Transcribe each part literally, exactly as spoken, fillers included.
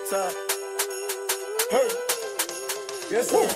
top. Hey. Yes, sir.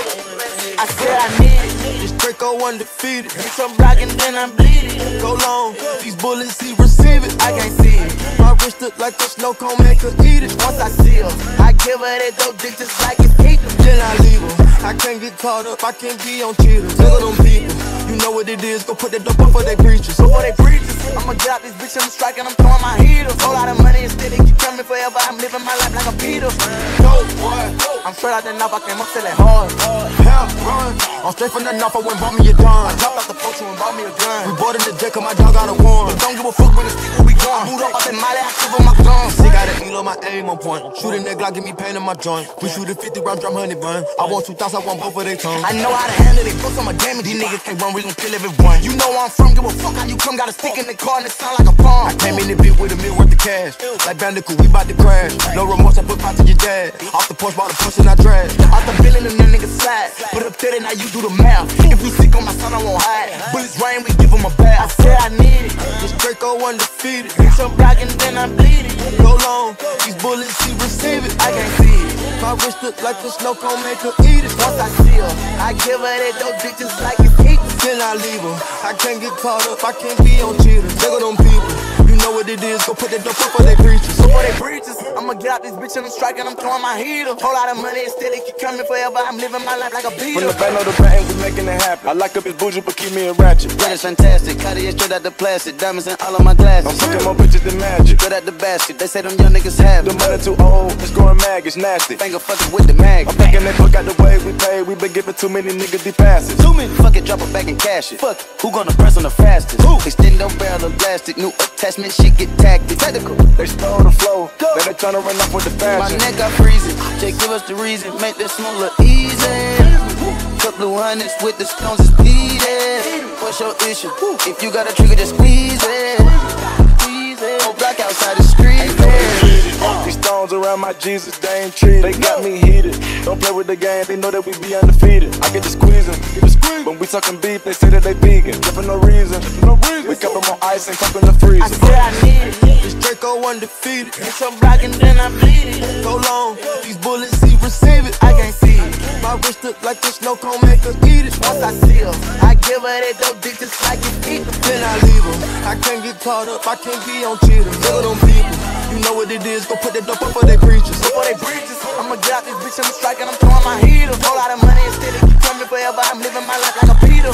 I said I need it. This Draco undefeated. Bitch, I'm rockin', then I'm bleeding. Go long, these bullets, he receive it. I can't see it. My wrist look like a snow cone, make her eat it. Once I see her, I give her that dope dick just like it's eating. Then I leave her. I can't get caught up, I can't be on cheaters. Look at them people. You know what it is, go put that dope up for they preachers. Before they preachers, I'ma get out this bitch, I'm striking, I'm throwing my heater. Whole lot of money instead, they keep coming forever. I'm living my life like a Peter. Dope boy, I'm straight out the knife, I came up selling hard. Hell, run, I'm straight from the knife, I went bought me a gun. I dropped out the poach and bought me a gun. We bought in the jet, cause my dog got a warrant. Don't give a fuck when it's stick, we gone. Boot up, I said Molly, I cover my gun. Sick out of Elo, my aim on point. Shooting that Glock, give me pain in my joint. We shoot a fifty round drum, honey bun. I want two thousand, I want both of they tongues. I know how to handle it, books on my damage. These niggas can't run, we gon' kill everyone. You know where I'm from, give a fuck how you come. Got a stick in the car and it sound like a bomb. I came in the bit with a meal worth of cash. Like Bandicoot, we bout to crash. No remorse, I put pot to your dad. Off the porch, bought a push and I drag. Off the billing and them niggas slide. Put up there, now you do the math. If you sick on my son, I won't hide. Bullets rain, we give him a bath. I said I need it. This Draco undefeated. Bitch, I'm rockin', then I'm bleeding. Go long, these bullets, he receive it. I can't see it. My wrist look like a snow cone, make her eat it. Once I see her, I give her that dope dick just like it's eating. Then I leave her. I can't get caught up, I can't be on cheaters. Look at them people. You know what it is, go put that dope up for they preachers. Before they preachers, I'ma get out this bitch and I'm striking, I'm throwing my heater. Whole lot of money, instead they keep coming forever. I'm living my life like a beater. From the back, know the band, we making it happen. I like up his bougie, but keep me a ratchet. Yeah, it's fantastic. Cartier straight out the plastic. Diamonds in all of my glasses. I'm fucking more bitches than magic. Good at the basket. They say them young niggas have The it. money too old, it's growing mag, it's nasty. Finger fucking with the mag. I'm thinking they fuck out the way we pay. We been giving too many niggas the passes. Too many. Fuck it, drop it back and cash it. Fuck, who gonna press on the fastest? Who? Extend them barrel of plastic. New attachment, shit get tactic. Technical. They stole the flow, then they tryna run off with the My fashion. neck got freezing. Just give us the reason. Make this smooth look easy. Cut blue hundreds with the stones is bleeding. What's your issue? If you got a trigger, just squeeze it. Squeeze it. Whole block outside the street. These stones around my Jesus, they ain't treated. They got me heated. Don't play with the game, they know that we be undefeated. I get to squeeze them. When we talking beef, they say that they vegan. For no reason. We cup them on ice and cup in the freezer. I said I need it. This Draco undefeated. Bitch, I'm rockin', then I'm bleeding. Go long, these bullets, he receive it. I can't see it. My wrist look like a snow cone, make her eat it. Once I see her, I give her that dope dick just like it's eating. Then I leave her. I can't get caught up, I can't be on cheaters. Look at them people. You know what it is, go put that dope up for they preachers. Before they preachers, I'ma get out this bitch, I'm striking, I'm throwing my heater. Whole lot of money instead, they keep coming forever. I'm living my life like a Peter.